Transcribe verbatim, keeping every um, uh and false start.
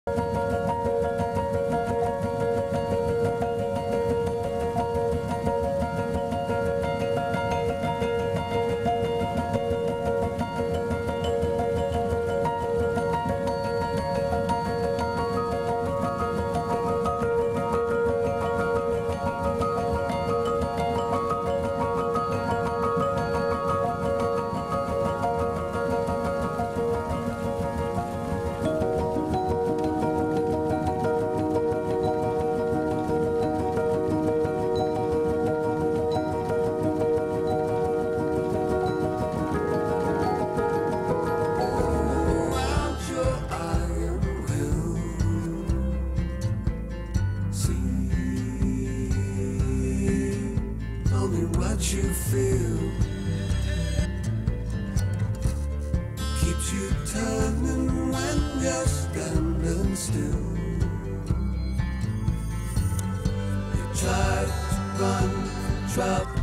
Out your iron will see. Tell me what you feel. Keeps you turning when you're standing still. You try to run, drop